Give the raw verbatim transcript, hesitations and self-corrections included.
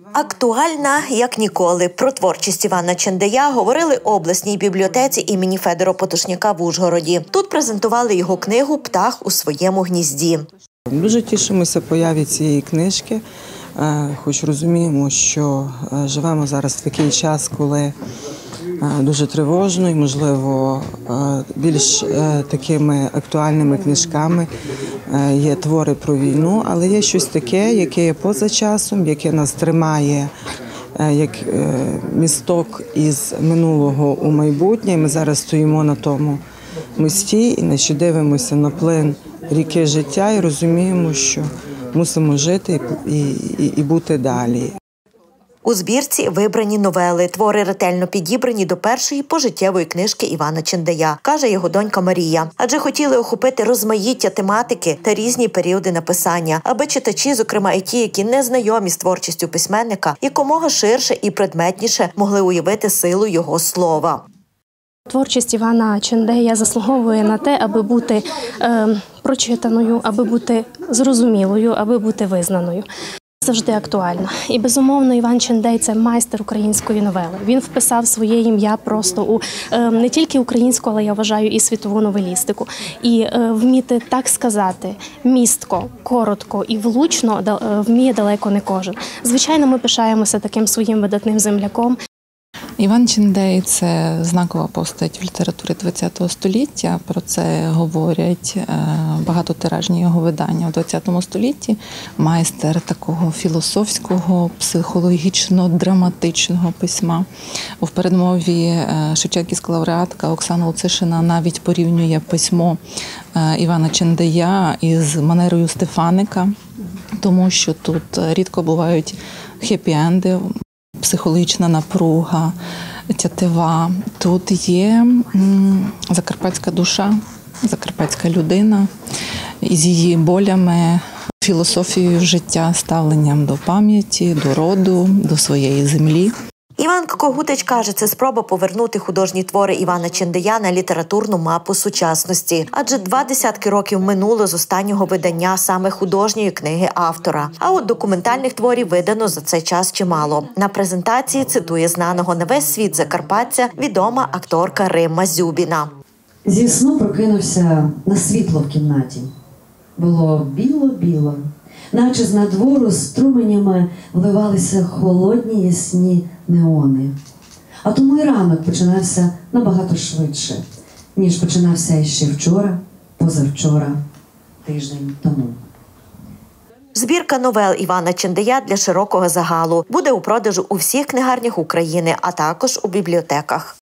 Актуальна, як ніколи. Про творчість Івана Чендея говорили у обласній бібліотеці імені Федора Потушняка в Ужгороді. Тут презентували його книгу «Птах у своєму гнізді». Дуже тішимося появі цієї книжки, хоч розуміємо, що живемо зараз в такий час, коли дуже тривожно і, можливо, більш такими актуальними книжками є твори про війну, але є щось таке, яке є поза часом, яке нас тримає як місток із минулого у майбутнє. Ми зараз стоїмо на тому мості і наче дивимося на плин ріки життя і розуміємо, що мусимо жити і, і, і бути далі. У збірці вибрані новели. Твори ретельно підібрані до першої пожиттєвої книжки Івана Чендея, каже його донька Марія. Адже хотіли охопити розмаїття тематики та різні періоди написання, аби читачі, зокрема і ті, які не знайомі з творчістю письменника, якомога ширше і предметніше могли уявити силу його слова. Творчість Івана Чендея заслуговує на те, аби бути е, прочитаною, аби бути зрозумілою, аби бути визнаною. Завжди актуальна. І, безумовно, Іван Чендей – це майстер української новели. Він вписав своє ім'я просто у е, не тільки українську, але, я вважаю, і світову новелістику. І е, вміти так сказати містко, коротко і влучно да, вміє далеко не кожен. Звичайно, ми пишаємося таким своїм видатним земляком. Іван Чендей – це знакова постать в літературі ХХ століття. Про це говорять багатотиражні його видання у ХХ столітті. Майстер такого філософського, психологічно-драматичного письма. У передмові шевченківська лауреатка Оксана Луцишина навіть порівнює письмо Івана Чендея із манерою Стефаника, тому що тут рідко бувають хеппі-енди, психологічна напруга, тятива. Тут є закарпатська душа, закарпатська людина із її болями, філософією життя, ставленням до пам'яті, до роду, до своєї землі. Іван Когутич каже, це спроба повернути художні твори Івана Чендея на літературну мапу сучасності. Адже два десятки років минуло з останнього видання саме художньої книги автора. А от документальних творів видано за цей час чимало. На презентації цитує знаного на весь світ закарпатця відома акторка Римма Зюбіна. Зі сну прокинувся на світло в кімнаті. Було біло-біло. Наче з надвору струменями вливалися холодні ясні неони. А тому і ранок починався набагато швидше, ніж починався ще вчора, позавчора, тиждень тому. Збірка новел Івана Чендея для широкого загалу буде у продажу у всіх книгарнях України, а також у бібліотеках.